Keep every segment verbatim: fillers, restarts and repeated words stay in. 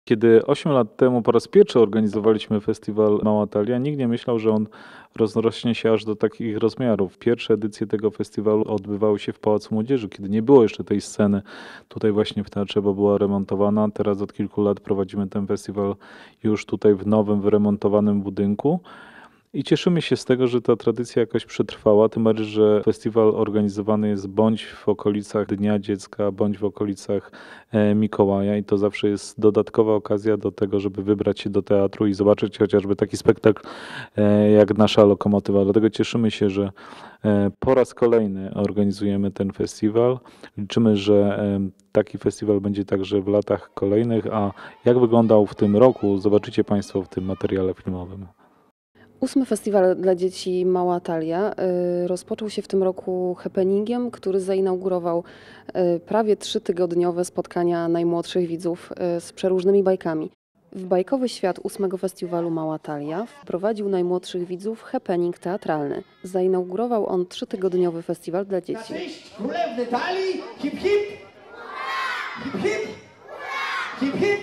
Kiedy osiem lat temu po raz pierwszy organizowaliśmy festiwal Mała Talia, nikt nie myślał, że on rozrośnie się aż do takich rozmiarów. Pierwsze edycje tego festiwalu odbywały się w Pałacu Młodzieży, kiedy nie było jeszcze tej sceny tutaj właśnie w teatrze, bo była remontowana. Teraz od kilku lat prowadzimy ten festiwal już tutaj w nowym, wyremontowanym budynku. I cieszymy się z tego, że ta tradycja jakoś przetrwała, tym bardziej, że festiwal organizowany jest bądź w okolicach Dnia Dziecka, bądź w okolicach e, Mikołaja i to zawsze jest dodatkowa okazja do tego, żeby wybrać się do teatru i zobaczyć chociażby taki spektakl e, jak Nasza Lokomotywa. Dlatego cieszymy się, że e, po raz kolejny organizujemy ten festiwal. Liczymy, że e, taki festiwal będzie także w latach kolejnych, a jak wyglądał w tym roku, zobaczycie Państwo w tym materiale filmowym. Ósmy festiwal dla dzieci Mała Talia y, rozpoczął się w tym roku happeningiem, który zainaugurował y, prawie trzytygodniowe spotkania najmłodszych widzów y, z przeróżnymi bajkami. W bajkowy świat ósmego festiwalu Mała Talia wprowadził najmłodszych widzów happening teatralny. Zainaugurował on trzytygodniowy festiwal dla Na dzieci. cześć królewny Talii, hip hip! Hip hip! Hip hip!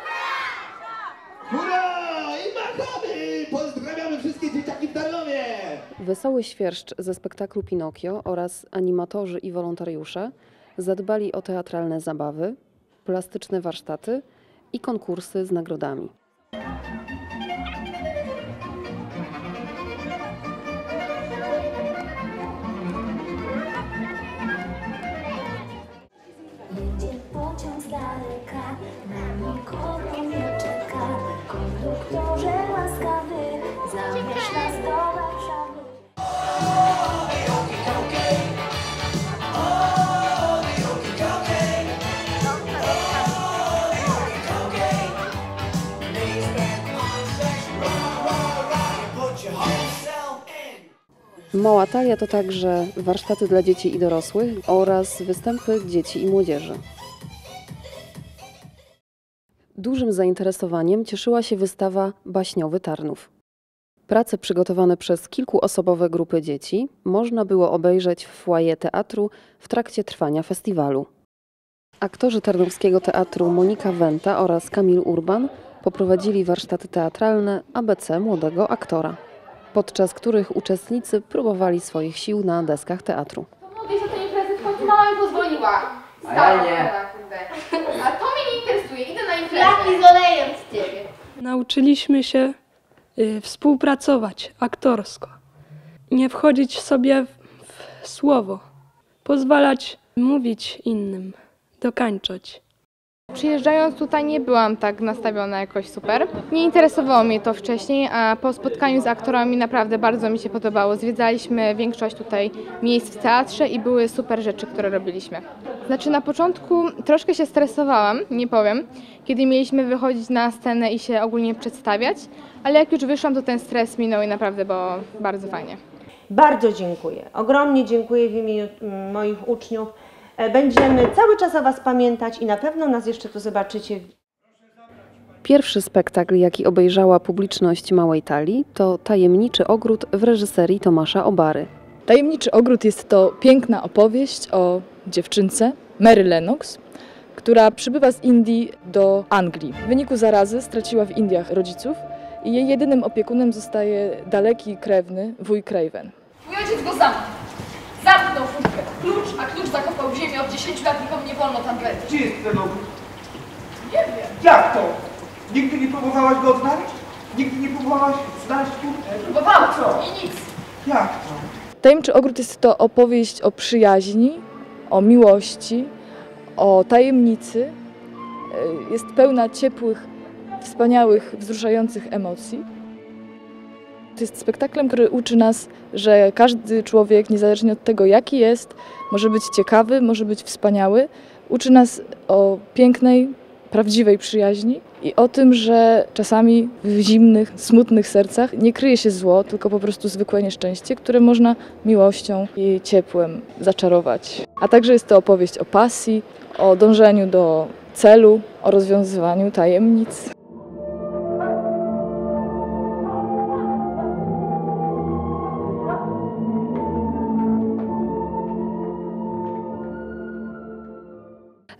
Hurra! I machamy! Pozdrawiamy wszystkie dzieciaki w Tarnowie! Wesoły Świerszcz ze spektaklu Pinokio oraz animatorzy i wolontariusze zadbali o teatralne zabawy, plastyczne warsztaty i konkursy z nagrodami. Jedzie pociąg z daleka, na nikogo nie czeka. Konduktorze łaskawy, zabierz nas do Warszawy. Mała Talia to także warsztaty dla dzieci i dorosłych oraz występy dzieci i młodzieży. Dużym zainteresowaniem cieszyła się wystawa Baśniowy Tarnów. Prace przygotowane przez kilkuosobowe grupy dzieci można było obejrzeć w foyer teatru w trakcie trwania festiwalu. Aktorzy Tarnowskiego Teatru Monika Wenta oraz Kamil Urban poprowadzili warsztaty teatralne A B C młodego aktora, podczas których uczestnicy próbowali swoich sił na deskach teatru. Mówię, że to imprezy w końcu mama mi pozwoliła. A ja nie. A to mnie nie interesuje, idę na imprezę. Jaki z olejem z ciebie. Nauczyliśmy się y, współpracować aktorsko, nie wchodzić sobie w, w słowo, pozwalać mówić innym, dokańczać. Przyjeżdżając tutaj nie byłam tak nastawiona jakoś super. Nie interesowało mnie to wcześniej, a po spotkaniu z aktorami naprawdę bardzo mi się podobało. Zwiedzaliśmy większość tutaj miejsc w teatrze i były super rzeczy, które robiliśmy. Znaczy na początku troszkę się stresowałam, nie powiem, kiedy mieliśmy wychodzić na scenę i się ogólnie przedstawiać, ale jak już wyszłam, to ten stres minął i naprawdę było bardzo fajnie. Bardzo dziękuję. Ogromnie dziękuję w imieniu mm, moich uczniów. E, Będziemy cały czas o Was pamiętać i na pewno nas jeszcze tu zobaczycie. Pierwszy spektakl, jaki obejrzała publiczność Małej Talii, to Tajemniczy Ogród w reżyserii Tomasza Obary. Tajemniczy Ogród jest to piękna opowieść o dziewczynce, Mary Lennox, która przybywa z Indii do Anglii. W wyniku zarazy straciła w Indiach rodziców i jej jedynym opiekunem zostaje daleki krewny wuj Craven. Mój ojciec go zamknął. Zamknął furtkę. Klucz, a klucz zakopał w ziemię. Od dziesięciu lat nikomu nie wolno tam wejść. Gdzie jest ten ogród? Nie wiem. Jak to? Nigdy nie próbowałaś go odnaleźć? Nigdy nie próbowałaś znaleźć furtkę? Próbowałam Co? i nic. Jak to? Tajemniczy Ogród jest to opowieść o przyjaźni, o miłości, o tajemnicy. Jest pełna ciepłych, wspaniałych, wzruszających emocji. To jest spektaklem, który uczy nas, że każdy człowiek, niezależnie od tego jaki jest, może być ciekawy, może być wspaniały. Uczy nas o pięknej, prawdziwej przyjaźni i o tym, że czasami w zimnych, smutnych sercach nie kryje się zło, tylko po prostu zwykłe nieszczęście, które można miłością i ciepłem zaczarować. A także jest to opowieść o pasji, o dążeniu do celu, o rozwiązywaniu tajemnic.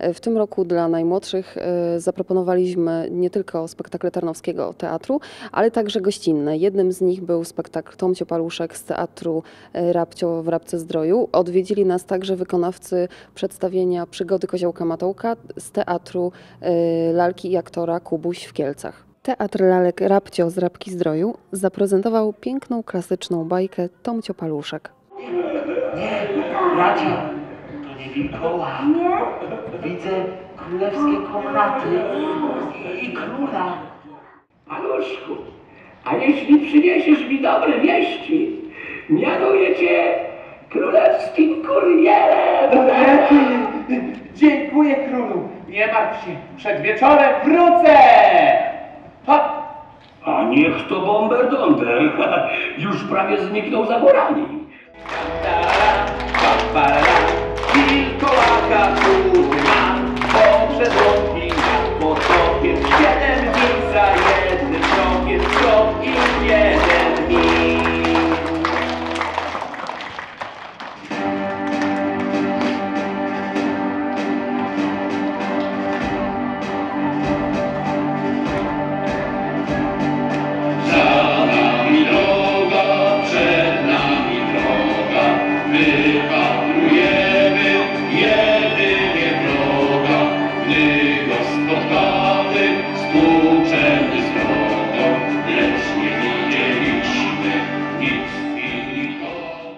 W tym roku dla najmłodszych zaproponowaliśmy nie tylko spektakle Tarnowskiego Teatru, ale także gościnne. Jednym z nich był spektakl Tomcio Paluszek z Teatru Rabcio w Rabce-Zdroju. Odwiedzili nas także wykonawcy przedstawienia Przygody Koziołka Matołka z Teatru Lalki i aktora Kubuś w Kielcach. Teatr Lalek Rabcio z Rabki-Zdroju zaprezentował piękną, klasyczną bajkę Tomcio Paluszek. Nie, bracia, to nie wilkołak. Nie? Widzę królewskie komnaty i, i króla. Paluszku, a jeśli przyniesiesz mi dobre wieści, mianuję cię królewskim kurierem. Dziękuję królu. Nie martw się, przed wieczorem wrócę. Hop. A niech to bomber-donder, już prawie zniknął za górami. Wilkołaka tu mam, poprzez łąki nad potopiem. Siedem dni za jednym krokiem, krok i jeden mil. Za nami droga, przed nami droga, wypatrujemy jedynie wroga. Gdy go spotkamy, stłuczemy srogo, lecz nie widzieliśmy nic w chwili to.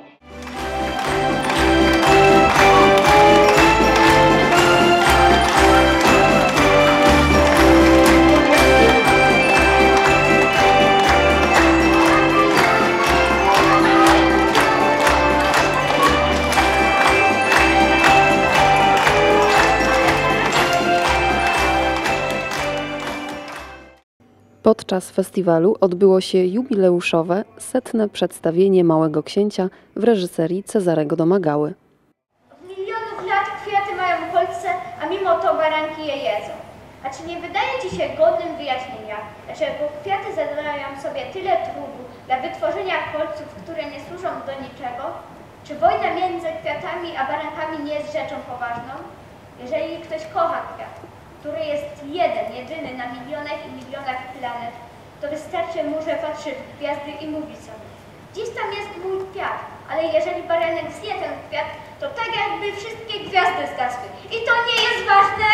Podczas festiwalu odbyło się jubileuszowe, setne przedstawienie Małego Księcia w reżyserii Cezarego Domagały. Od milionów lat kwiaty mają kolce, a mimo to baranki je jedzą. A czy nie wydaje Ci się godnym wyjaśnienia, dlaczego kwiaty zadają sobie tyle trudu dla wytworzenia kolców, które nie służą do niczego? Czy wojna między kwiatami a barankami nie jest rzeczą poważną? Jeżeli ktoś kocha kwiat, który jest jeden, jedyny na milionach i milionach planet, to wystarczy mu, że patrzy w gwiazdy i mówi sobie: gdzieś tam jest mój kwiat, ale jeżeli baranek zje ten kwiat, to tak jakby wszystkie gwiazdy zgasły. I to nie jest ważne!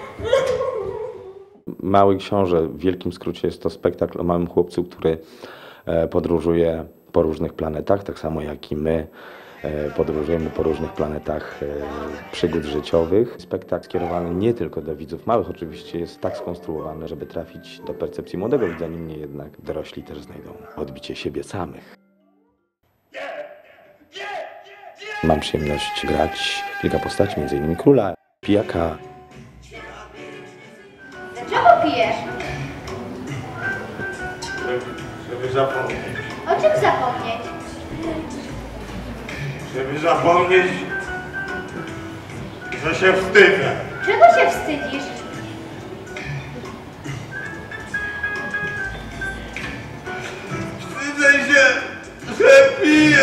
Mały Książę, w wielkim skrócie, jest to spektakl o małym chłopcu, który podróżuje po różnych planetach, tak samo jak i my podróżujemy po różnych planetach przygód życiowych. Spektakl skierowany nie tylko do widzów małych, oczywiście jest tak skonstruowany, żeby trafić do percepcji młodego widza, niemniej jednak dorośli też znajdą odbicie siebie samych. Mam przyjemność grać kilka postaci, między innymi króla, pijaka. Dlaczego pijesz? Żeby zapomnieć. O czym zapomnieć? Żeby zapomnieć, że się wstydzę. Czego się wstydzisz? Wstydzę się, że piję.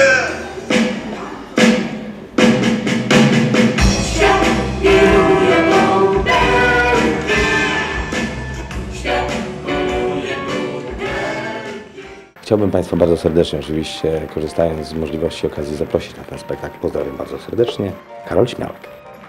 Świat wiruje butelki, świat wiruje butelki. Chciałbym Państwa bardzo serdecznie, oczywiście korzystając z możliwości, okazji, zaprosić na ten spektakl. Pozdrawiam bardzo serdecznie. Karol Śmiałek.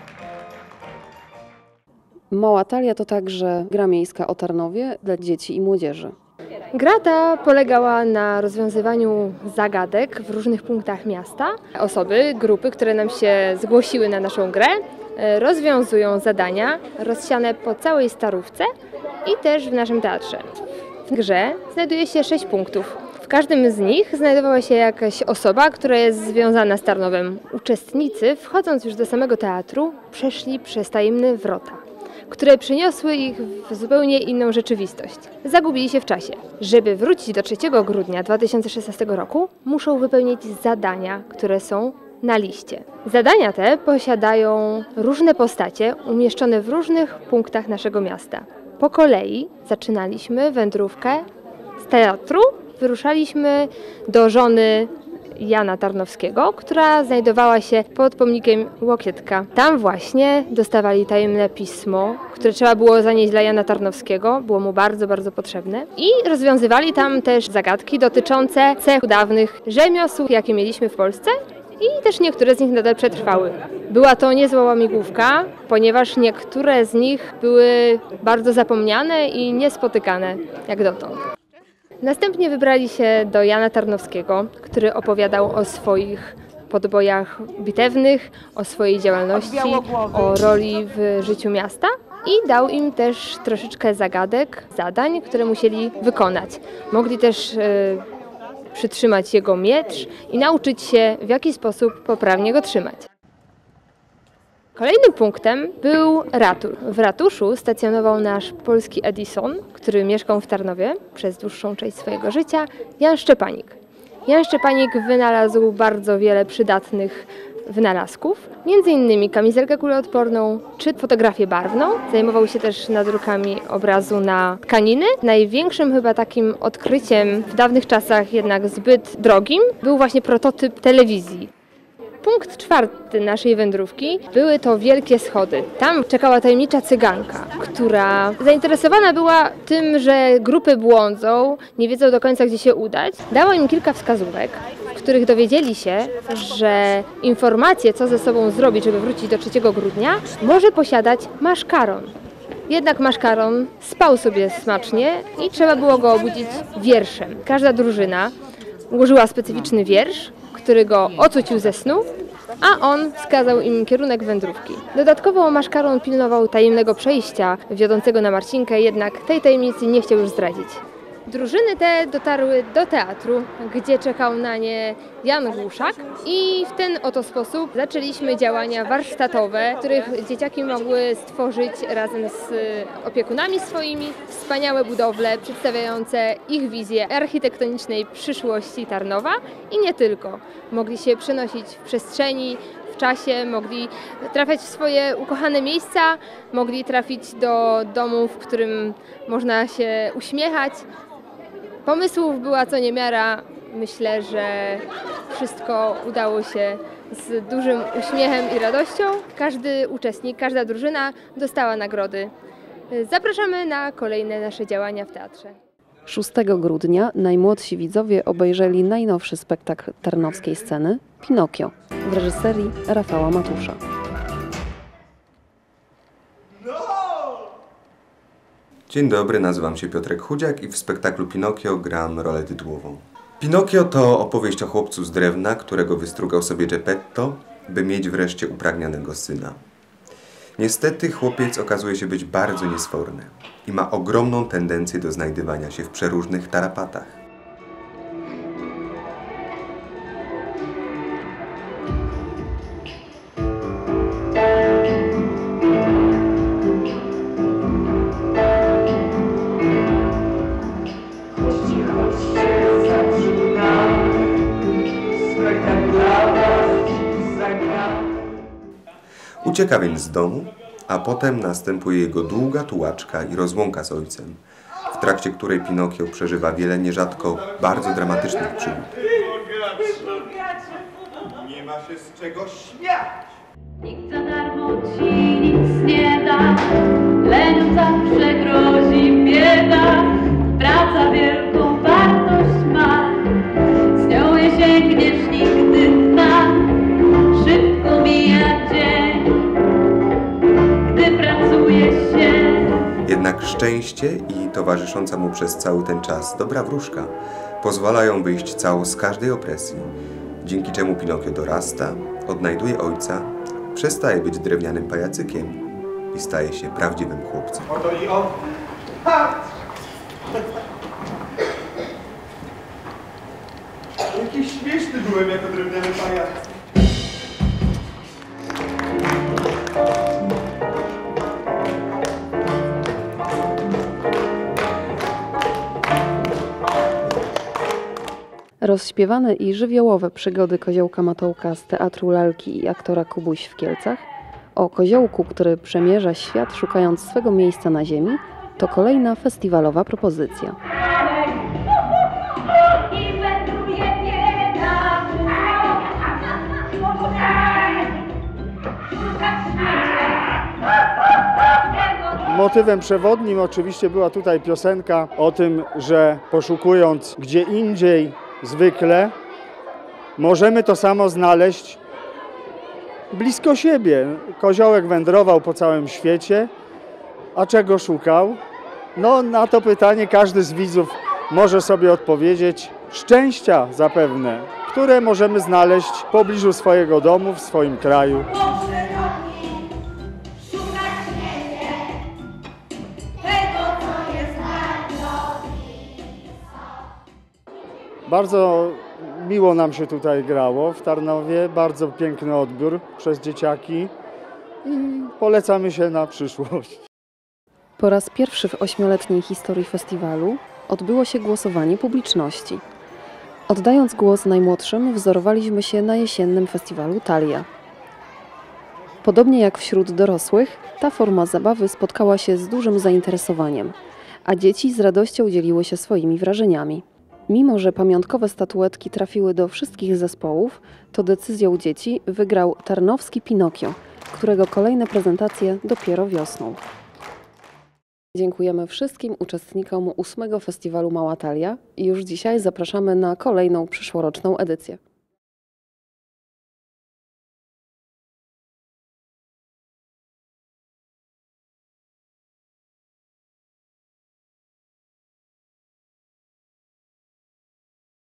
Mała Talia to także gra miejska o Tarnowie dla dzieci i młodzieży. Gra ta polegała na rozwiązywaniu zagadek w różnych punktach miasta. Osoby, grupy, które nam się zgłosiły na naszą grę, rozwiązują zadania rozsiane po całej Starówce i też w naszym teatrze. W grze znajduje się sześć punktów. W każdym z nich znajdowała się jakaś osoba, która jest związana z Tarnowem. Uczestnicy, wchodząc już do samego teatru, przeszli przez tajemne wrota, które przyniosły ich w zupełnie inną rzeczywistość. Zagubili się w czasie. Żeby wrócić do trzeciego grudnia dwa tysiące szesnastego roku, muszą wypełnić zadania, które są na liście. Zadania te posiadają różne postacie umieszczone w różnych punktach naszego miasta. Po kolei zaczynaliśmy wędrówkę z teatru, wyruszaliśmy do żony Jana Tarnowskiego, która znajdowała się pod pomnikiem Łokietka. Tam właśnie dostawali tajemne pismo, które trzeba było zanieść dla Jana Tarnowskiego, było mu bardzo, bardzo potrzebne. I rozwiązywali tam też zagadki dotyczące cech dawnych rzemiosł, jakie mieliśmy w Polsce. I też niektóre z nich nadal przetrwały. Była to niezła łamigłówka, ponieważ niektóre z nich były bardzo zapomniane i niespotykane jak dotąd. Następnie wybrali się do Jana Tarnowskiego, który opowiadał o swoich podbojach bitewnych, o swojej działalności, o roli w życiu miasta i dał im też troszeczkę zagadek, zadań, które musieli wykonać. Mogli też przytrzymać jego miecz i nauczyć się, w jaki sposób poprawnie go trzymać. Kolejnym punktem był ratur. W ratuszu stacjonował nasz polski Edison, który mieszkał w Tarnowie przez dłuższą część swojego życia, Jan Szczepanik. Jan Szczepanik wynalazł bardzo wiele przydatnych wynalazków, między innymi kamizelkę kuloodporną czy fotografię barwną. Zajmował się też nadrukami obrazu na tkaniny. Największym chyba takim odkryciem w dawnych czasach, jednak zbyt drogim, był właśnie prototyp telewizji. Punkt czwarty naszej wędrówki były to wielkie schody. Tam czekała tajemnicza cyganka, która zainteresowana była tym, że grupy błądzą, nie wiedzą do końca, gdzie się udać. Dała im kilka wskazówek, w których dowiedzieli się, że informacje, co ze sobą zrobić, żeby wrócić do trzeciego grudnia, może posiadać maszkaron. Jednak maszkaron spał sobie smacznie i trzeba było go obudzić wierszem. Każda drużyna ułożyła specyficzny wiersz, który go ocucił ze snu, a on wskazał im kierunek wędrówki. Dodatkowo maszkaron pilnował tajemnego przejścia wiodącego na Marcinkę, jednak tej tajemnicy nie chciał już zdradzić. Drużyny te dotarły do teatru, gdzie czekał na nie Jan Głuszak i w ten oto sposób zaczęliśmy działania warsztatowe, w których dzieciaki mogły stworzyć razem z opiekunami swoimi wspaniałe budowle przedstawiające ich wizję architektonicznej przyszłości Tarnowa i nie tylko. Mogli się przenosić w przestrzeni, w czasie, mogli trafiać w swoje ukochane miejsca, mogli trafić do domu, w którym można się uśmiechać. Pomysłów była co niemiara. Myślę, że wszystko udało się z dużym uśmiechem i radością. Każdy uczestnik, każda drużyna dostała nagrody. Zapraszamy na kolejne nasze działania w teatrze. szóstego grudnia najmłodsi widzowie obejrzeli najnowszy spektakl tarnowskiej sceny Pinokio w reżyserii Rafała Matusza. Dzień dobry, nazywam się Piotrek Chudziak i w spektaklu Pinokio gram rolę tytułową. Pinokio to opowieść o chłopcu z drewna, którego wystrugał sobie Geppetto, by mieć wreszcie upragnionego syna. Niestety chłopiec okazuje się być bardzo niesforny i ma ogromną tendencję do znajdywania się w przeróżnych tarapatach. Ucieka więc z domu, a potem następuje jego długa tułaczka i rozłąka z ojcem, w trakcie której Pinokio przeżywa wiele nierzadko bardzo dramatycznych przygód. Nie ma się z czego śmiać! Nikt za darmo ci nic nie da, leniom zawsze grozi bieda. Praca wielką wartość ma, z nią nie sięgniesz nigdy dna. Szybko mija dzień, gdy pracuje się. Jednak szczęście i towarzysząca mu przez cały ten czas dobra wróżka pozwalają wyjść cało z każdej opresji, dzięki czemu Pinokio dorasta, odnajduje ojca, przestaje być drewnianym pajacykiem i staje się prawdziwym chłopcem. Oto i on. Ha! Jaki śmieszny byłem jako drewniany pajac. Rozśpiewane i żywiołowe przygody Koziołka Matołka z Teatru Lalki i aktora Kubuś w Kielcach, o koziołku, który przemierza świat szukając swego miejsca na ziemi, to kolejna festiwalowa propozycja. I wędruje bieda, Motywem przewodnim oczywiście była tutaj piosenka o tym, że poszukując gdzie indziej zwykle, możemy to samo znaleźć blisko siebie. Koziołek wędrował po całym świecie, a czego szukał? No na to pytanie każdy z widzów może sobie odpowiedzieć. Szczęścia zapewne, które możemy znaleźć w pobliżu swojego domu, w swoim kraju. Bardzo miło nam się tutaj grało w Tarnowie, bardzo piękny odbiór przez dzieciaki i polecamy się na przyszłość. Po raz pierwszy w ośmioletniej historii festiwalu odbyło się głosowanie publiczności. Oddając głos najmłodszym, wzorowaliśmy się na jesiennym festiwalu Talia. Podobnie jak wśród dorosłych, ta forma zabawy spotkała się z dużym zainteresowaniem, a dzieci z radością dzieliły się swoimi wrażeniami. Mimo że pamiątkowe statuetki trafiły do wszystkich zespołów, to decyzją dzieci wygrał tarnowski Pinokio, którego kolejne prezentacje dopiero wiosną. Dziękujemy wszystkim uczestnikom ósmego Festiwalu Mała Talia i już dzisiaj zapraszamy na kolejną przyszłoroczną edycję.